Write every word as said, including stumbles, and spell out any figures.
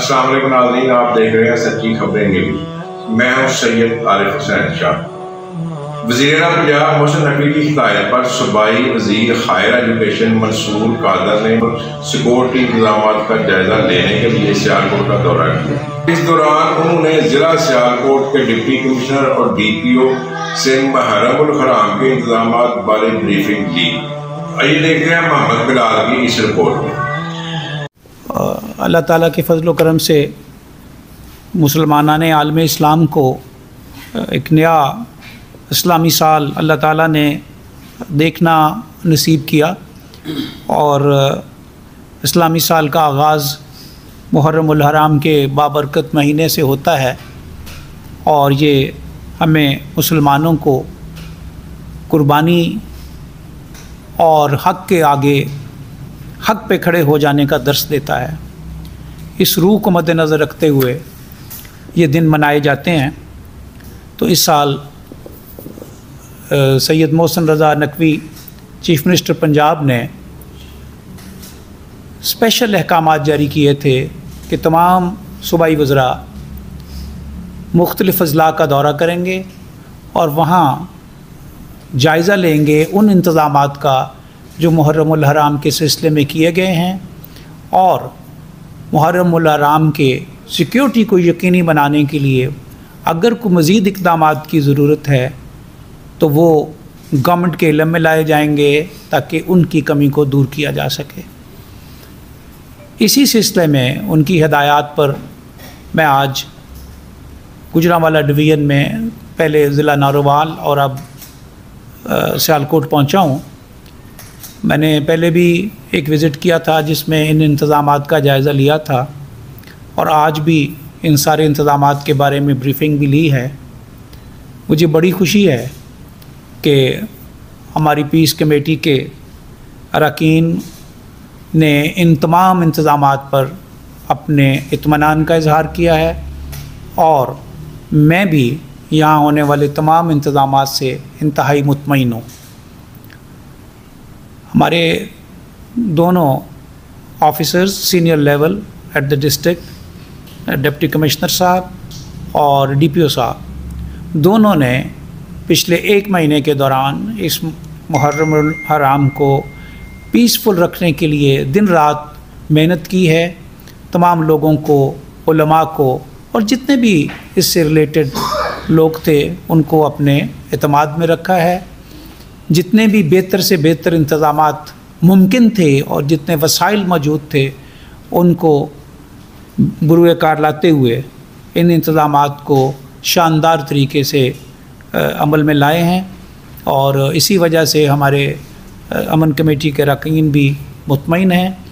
अस्सलाम वालेकुम नाज़रीन, आप देख रहे हैं सच्ची खबरें न्यूज़। मैं हूं सैयद आरिफ हुसैन शाह। वज़ीर आला पंजाब मोहसिन नकवी की हिदायत पर सूबाई वज़ीर हायर एजुकेशन मंसूर कादर ने सिक्योरिटी इंतजाम का जायजा लेने के लिए सियालकोट का दौरा किया। इस दौरान उन्होंने जिला सियालकोट के डिप्टी कमिश्नर और डी पी ओ से मुहर्रम उल हराम के इंतजाम बारे ब्रीफिंग दी। आइए देखते हैं मोहम्मद बिलाल की इस रिपोर्ट में। अल्लाह ताला के फजल करम से मुसलमानान आलम इस्लाम को एक नया इस्लामी साल अल्लाह ताला ने देखना नसीब किया और इस्लामी साल का आगाज़ मुहर्रम उल हराम के बाबरकत महीने से होता है और ये हमें मुसलमानों को कुर्बानी और हक़ के आगे हक़ पे खड़े हो जाने का दर्स देता है। इस रूह को मद्देनज़र रखते हुए ये दिन मनाए जाते हैं। तो इस साल सैयद मोहसिन रज़ा नकवी चीफ़ मिनिस्टर पंजाब ने स्पेशल अहकामात जारी किए थे कि तमाम सूबाई वज़रा मुख्तलिफ़ अज़ला का दौरा करेंगे और वहाँ जायज़ा लेंगे उन इंतज़ामात का जो मुहर्रम उल हराम के सिलसिले में किए गए हैं और मुहर्रम उल हराम के सिक्योरिटी को यकीनी बनाने के लिए अगर कोई मज़ीद इक़दामात की ज़रूरत है तो वो गवर्नमेंट के इल्म में लाए जाएंगे ताकि उनकी कमी को दूर किया जा सके। इसी सिलसिले में उनकी हिदायत पर मैं आज गुजरांवाला डिवीज़न में पहले ज़िला नारोवाल और अब सियालकोट पहुंचा हूं। मैंने पहले भी एक विज़िट किया था जिसमें इन इंतज़ामात का जायज़ा लिया था और आज भी इन सारे इंतज़ामात के बारे में ब्रीफिंग भी ली है। मुझे बड़ी खुशी है कि हमारी पीस कमेटी के अरकान ने इन तमाम इंतज़ामात पर अपने इत्मीनान का इज़हार किया है और मैं भी यहाँ होने वाले तमाम इंतज़ामात से इंतहाई मुतमईन हूँ। हमारे दोनों officers senior level at the district, deputy commissioner साहब और डी पी ओ साहब, दोनों ने पिछले एक महीने के दौरान इस मुहर्रम उल हराम को पीसफुल रखने के लिए दिन रात मेहनत की है। तमाम लोगों को, उलमा को और जितने भी इससे रिलेटेड लोग थे उनको अपने एतमाद में रखा है। जितने भी बेहतर से बेहतर इंतज़ामात मुमकिन थे और जितने वसाइल मौजूद थे उनको बुरुए कार लाते हुए इन इंतज़ामात को शानदार तरीके से अमल में लाए हैं और इसी वजह से हमारे अमन कमेटी के अरकान भी मुतमईन हैं।